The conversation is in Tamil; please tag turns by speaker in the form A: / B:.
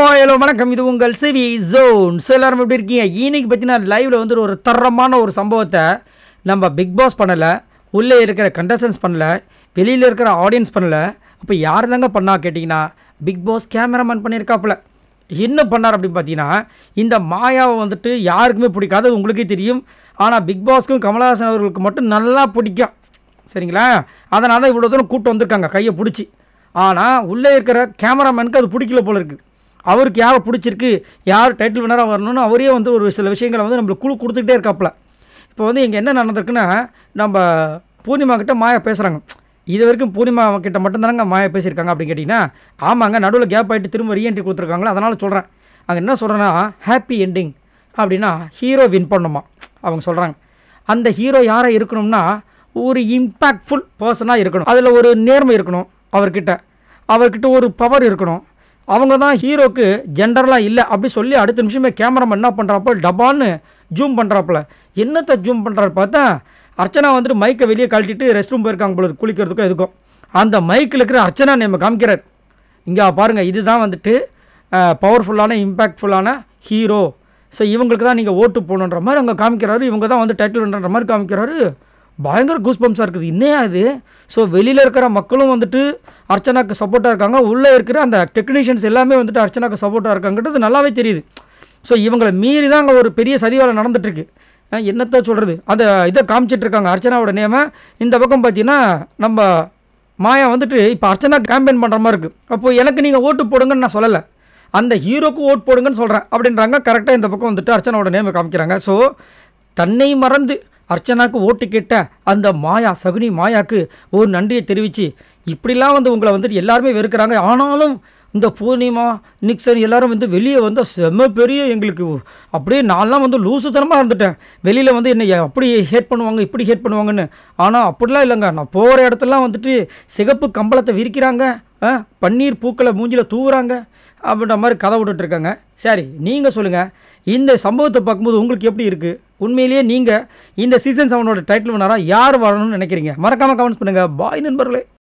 A: ஹலோ வணக்கம். இது உங்கள் சிவி ஜோன். ஸோ எல்லாரும் எப்படி இருக்கீங்க? இன்னைக்கு பார்த்தீங்கன்னா லைவில் வந்து ஒரு தரமான ஒரு சம்பவத்தை நம்ம பிக் பாஸ் பண்ணலை, உள்ளே இருக்கிற கண்டஸ்டன்ஸ் பண்ணலை, வெளியில் இருக்கிற ஆடியன்ஸ் பண்ணலை. அப்போ யார் தாங்க பண்ணா கேட்டிங்கன்னா பிக் பாஸ் கேமராமேன் பண்ணியிருக்காப்புல. என்ன பண்ணார் அப்படின்னு பார்த்தீங்கன்னா, இந்த மாயாவை வந்துட்டு யாருக்குமே பிடிக்காது, அது உங்களுக்கே தெரியும். ஆனால் பிக் பாஸ்க்கும் கமலஹாசன் அவர்களுக்கு மட்டும் நல்லா பிடிக்கும், சரிங்களா? அதனால தான் இவ்வளோ தூரம் கூட்டம் வந்திருக்காங்க கையை பிடிச்சி. ஆனால் உள்ளே இருக்கிற கேமராமேனுக்கு அது பிடிக்கல போல இருக்குது. அவருக்கு யாரை பிடிச்சிருக்கு, யார் டைட்டில் வினராக வரணும்னு அவரே வந்து ஒரு சில விஷயங்களை வந்து நம்மளுக்கு குழு கொடுத்துக்கிட்டே இருக்காப்புல. இப்போ வந்து இங்கே என்ன நடந்திருக்குன்னா, நம்ம பூர்ணிமா கிட்ட மாயா பேசுகிறாங்க. இது வரைக்கும் பூர்ணிமா கிட்ட மட்டும்தானங்க மாயா பேசியிருக்காங்க அப்படின்னு கேட்டிங்கன்னா, ஆமாங்க, நடுவில் கேப் ஆகிட்டு திரும்ப ரீஎன்ட்ரி கொடுத்துருக்காங்களா, அதனால் சொல்கிறேன். அங்கே என்ன சொல்கிறேன்னா, ஹாப்பி எண்டிங் அப்படின்னா ஹீரோ வின் பண்ணுமா அவங்க சொல்கிறாங்க. அந்த ஹீரோ யாராக இருக்கணும்னா ஒரு இம்பேக்ட்ஃபுல் பர்சனாக இருக்கணும், அதில் ஒரு நேர்மை இருக்கணும், அவர்கிட்ட ஒரு பவர் இருக்கணும். அவங்க தான் ஹீரோக்கு ஜெண்டர்லாம் இல்லை அப்படி சொல்லி அடுத்த நிமிஷமே கேமராமேன் என்ன பண்ணுறாப்போ டபான்னு ஜூம் பண்ணுறாப்புல. என்னத்தை ஜூம் பண்ணுறாரு பார்த்தா, அர்ச்சனா வந்துட்டு மைக்கை வெளியே கழட்டிட்டு ரெஸ்ட் ரூம் போயிருக்காங்க பொழுது, குளிக்கிறதுக்கும் எதுக்கும். அந்த மைக்கில் இருக்கிற அர்ச்சனா நம்ம காமிக்கிறார். இங்கே பாருங்கள், இதுதான் வந்துட்டு பவர்ஃபுல்லான இம்பேக்ட்ஃபுல்லான ஹீரோ. ஸோ இவங்களுக்கு தான் நீங்கள் ஓட்டு போகணுன்ற மாதிரி அங்கே காமிக்கிறாரு. இவங்க தான் வந்து டைட்டில் வின்ன்ற மாதிரி காமிக்கிறாரு. பயங்கர கூஸ்பம்ஸாக இருக்குது. இன்னே அது. ஸோ வெளியில் இருக்கிற மக்களும் வந்துட்டு அர்ச்சனாக்கு சப்போர்ட்டாக இருக்காங்க, உள்ளே இருக்கிற அந்த டெக்னீஷியன்ஸ் எல்லாமே வந்துட்டு அர்ச்சனாக்கு சப்போர்ட்டாக இருக்காங்கிறது நல்லாவே தெரியுது. ஸோ இவங்களை மீறி தான் அங்கே ஒரு பெரிய சதிவேலை நடந்துகிட்ருக்கு. என்னத்தை சொல்கிறது, அந்த இதை காமிச்சிட்ருக்காங்க அர்ச்சனாவோட நேமை. இந்த பக்கம் பார்த்தீங்கன்னா நம்ம மாயா வந்துட்டு இப்போ அர்ச்சனா கேம்பெயின் பண்ணுற மாதிரி இருக்குது. அப்போது எனக்கு நீங்கள் ஓட்டு போடுங்கன்னு நான் சொல்லலை, அந்த ஹீரோக்கு ஓட்டு போடுங்கன்னு சொல்கிறேன் அப்படின்றாங்க. கரெக்டாக இந்த பக்கம் வந்துட்டு அர்ச்சனாவோட நேமை காமிக்கிறாங்க. ஸோ தன்னை மறந்து அர்ச்சனாக்கு ஓட்டு கேட்ட அந்த மாயா, சகுனி மாயாவுக்கு ஒரு நன்றியை தெரிவித்து, இப்படிலாம் வந்து உங்களை வந்துட்டு எல்லாருமே வெறுக்கிறாங்க, ஆனாலும் இந்த பூர்ணிமா நிக்சன் எல்லோரும் வந்து வெளியே வந்து செம்ம பெரிய எங்களுக்கு அப்படியே நான்லாம் வந்து லூசுத்தனமாக இருந்துட்டேன். வெளியில் வந்து என்னை அப்படி ஹேட் பண்ணுவாங்க, இப்படி ஹேட் பண்ணுவாங்கன்னு. ஆனால் அப்படிலாம் இல்லைங்க, நான் போகிற இடத்துலாம் வந்துட்டு சிகப்பு கம்பளத்தை விரிக்கிறாங்க, பன்னீர் பூக்களை மூஞ்சில் தூவுறாங்க அப்படின்ற மாதிரி கதை விட்டுட்ருக்காங்க. சரி, நீங்கள் சொல்லுங்கள், இந்த சம்பவத்தை பார்க்கும்போது உங்களுக்கு எப்படி இருக்குது? உண்மையிலேயே நீங்கள் இந்த சீசன் 7 டைட்டில் வினராக யார் வரணும்னு நினைக்கிறீங்க? மறக்காமல் கமெண்ட்ஸ் பண்ணுங்கள். பாய் நண்பர்களே.